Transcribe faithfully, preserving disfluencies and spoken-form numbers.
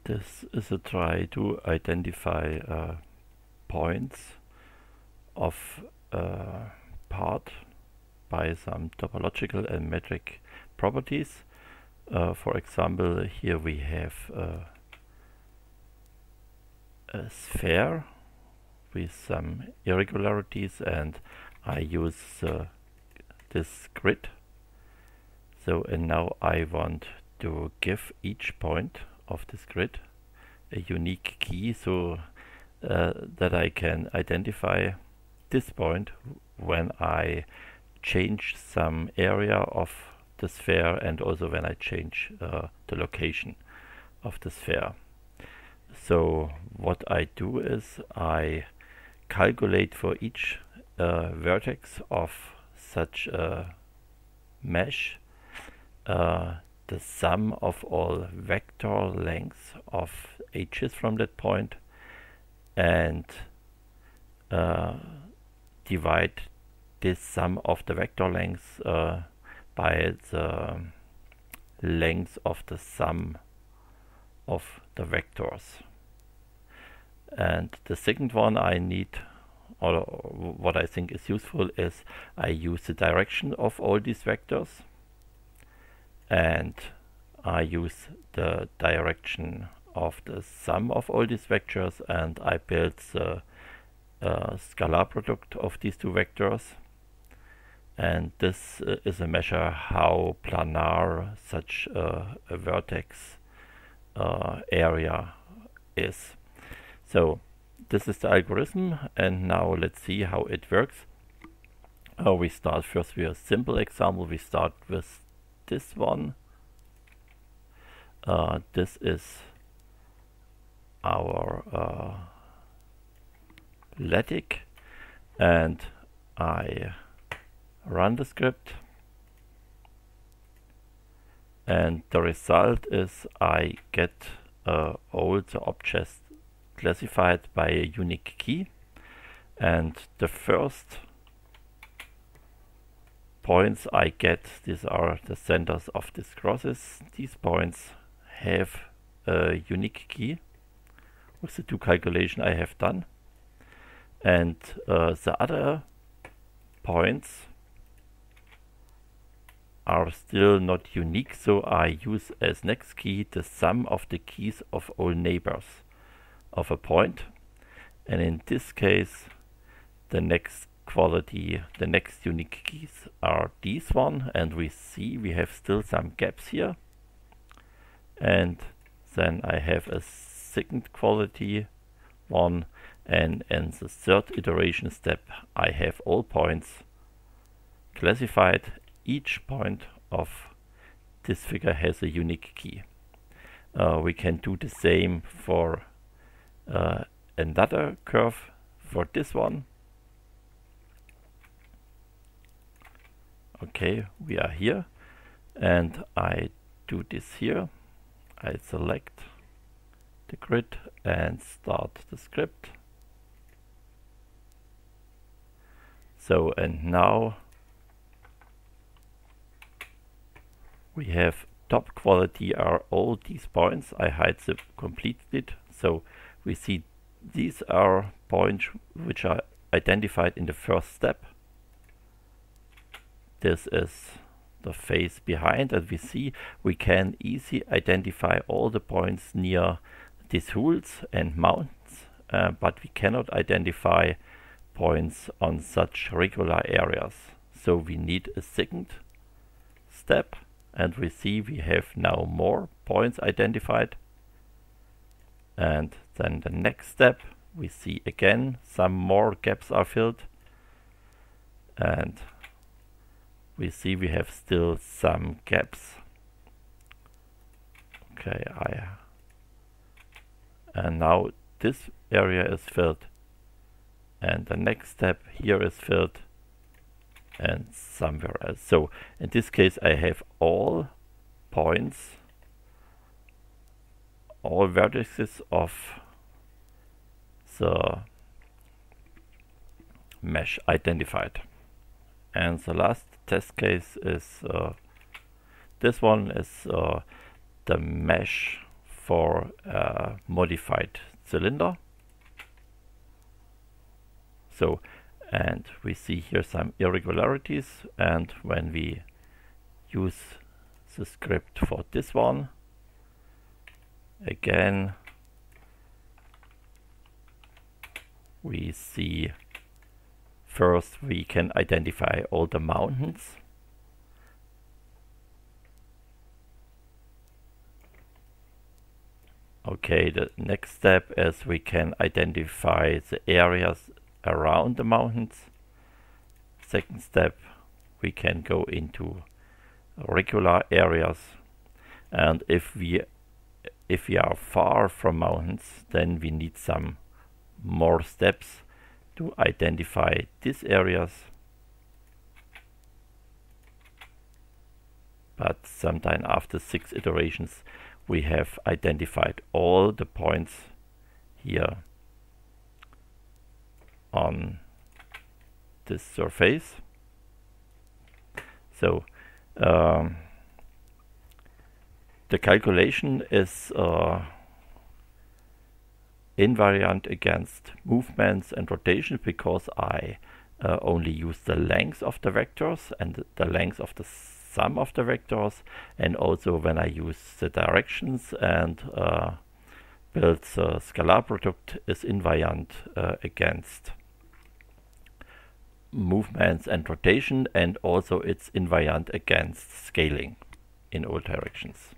This is a try to identify uh, points of a part by some topological and metric properties. Uh, for example, here we have uh, a sphere with some irregularities, and I use uh, this grid. So, and now I want to give each point of this grid a unique key, so uh, that I can identify this point when I change some area of the sphere, and also when I change uh, the location of the sphere. So what I do is I calculate for each uh, vertex of such a mesh uh, the sum of all vector lengths of edges from that point, and uh, divide this sum of the vector lengths uh, by the length of the sum of the vectors. And the second one I need, or what I think is useful, is I use the direction of all these vectors, and I use the direction of the sum of all these vectors, and I build the uh, scalar product of these two vectors. And this uh, is a measure how planar such uh, a vertex uh, area is. So this is the algorithm, and now let's see how it works. Uh, we start first with a simple example. We start with this one. Uh, this is our uh, lattice, and I run the script, and the result is I get uh, all the objects classified by a unique key, and the first points I get, these are the centers of these crosses. These points have a unique key with the two calculations I have done, and uh, the other points are still not unique, so I use as next key the sum of the keys of all neighbors of a point, and in this case the next quality, the next unique keys are these one, and we see we have still some gaps here, and then I have a second quality one, and in the third iteration step I have all points classified. Each point of this figure has a unique key. Uh, we can do the same for uh, another curve for this one. Okay, we are here, and I do this here. I select the grid and start the script. So, and now we have top quality are all these points. I hide the complete it, so we see these are points which are identified in the first step. This is the face behind, and we see we can easily identify all the points near these holes and mounts, uh, but we cannot identify points on such regular areas. So we need a second step, and we see we have now more points identified. And then the next step, we see again some more gaps are filled, and we see we have still some gaps. Okay, I and now this area is filled, and the next step here is filled, and somewhere else. So in this case I have all points, all vertices of the mesh identified. And the last test case is uh, this one is uh, the mesh for a modified cylinder. So, and we see here some irregularities, and when we use the script for this one, again we see first we can identify all the mountains. Okay, the next step is we can identify the areas around the mountains. Second step, we can go into regular areas, and if we if we are far from mountains, then we need some more steps to identify these areas. But sometime after six iterations, we have identified all the points here on this surface. So um, the calculation is uh, invariant against movements and rotations, because I uh, only use the length of the vectors and the length of the sum of the vectors, and also when I use the directions and uh, build the scalar product is invariant uh, against movements and rotation, and also it's invariant against scaling in all directions.